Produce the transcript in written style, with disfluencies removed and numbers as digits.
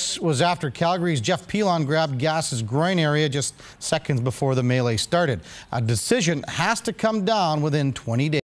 This was after Calgary's Jeff Pilon grabbed Gass's groin area just seconds before the melee started. A decision has to come down within 20 days.